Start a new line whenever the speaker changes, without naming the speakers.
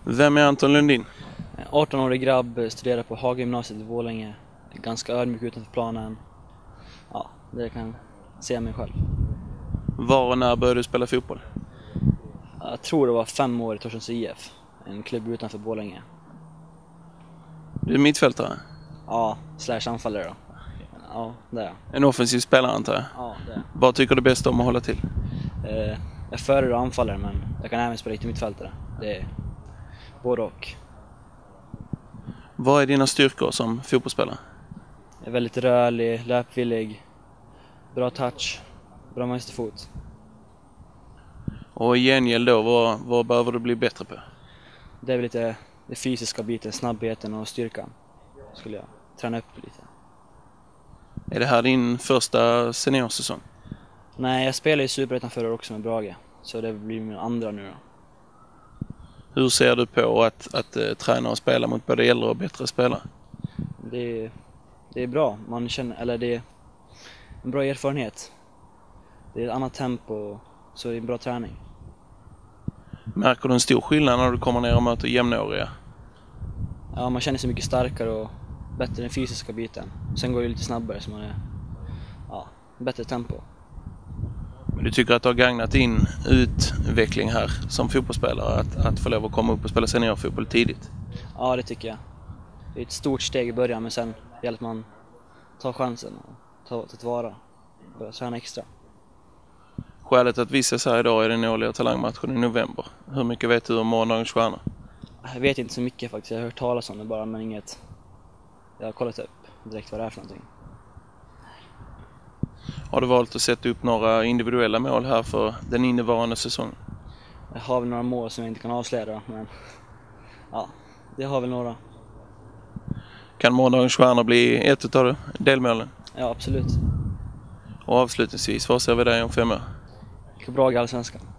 Vem är Anton Lundin?
18-årig grabb, studerar på Hagagymnasiet i Borlänge. Ganska ödmjuk utanför planen. Ja, det kan se mig själv.
Var och när började du spela fotboll?
Jag tror det var 5 år i Torsens IF. En klubb utanför Borlänge.
Du är mittfältare?
Ja, /anfallare då. Ja, det är jag.
En offensiv spelare antar jag?
Ja, det är jag.
Vad tycker du bäst om att hålla till?
Jag föredrar anfallare, men jag kan även spela riktigt mittfältare. Det är både och.
Vad är dina styrkor som fotbollsspelare?
Jag är väldigt rörlig, löpvillig, bra touch, bra vänsterfot.
Och i gengäld då, vad behöver du bli bättre på?
Det är väl lite det fysiska biten, snabbheten och styrkan. Skulle jag träna upp lite.
Är det här din första seniorsäsong?
Nej, jag spelade i Superettan förra året också med Brage. Så det blir min andra nu då.
Hur ser du på att träna och spela mot både äldre och bättre spelare?
Det är bra. Man känner, eller det är en bra erfarenhet. Det är ett annat tempo, så det är en bra träning.
Märker du en stor skillnad när du kommer ner och möter jämnåriga?
Ja, man känner sig mycket starkare och bättre den fysiska biten. Sen går det lite snabbare, så man är bättre tempo.
Men du tycker att det har gagnat din utveckling här som fotbollsspelare att få lov att komma upp och spela seniorfotboll tidigt?
Ja, det tycker jag. Det är ett stort steg i början, men sen gäller att man tar chansen och tar tillvara och börjar träna extra.
Skälet att vi ses här idag är den årliga talangmatchen i november. Hur mycket vet du om morgondagens stjärna?
Jag vet inte så mycket faktiskt. Jag har hört talas om det bara, men inget. Jag har kollat upp direkt vad det är för någonting.
Har du valt att sätta upp några individuella mål här för den innevarande säsongen?
Jag har väl några mål som jag inte kan avslöja, men ja, det har väl några.
Kan morgondagens stjärna bli ett av delmålen?
Ja, absolut.
Och avslutningsvis, vad ser vi dig om 5 år?
Bra i Allsvenskan.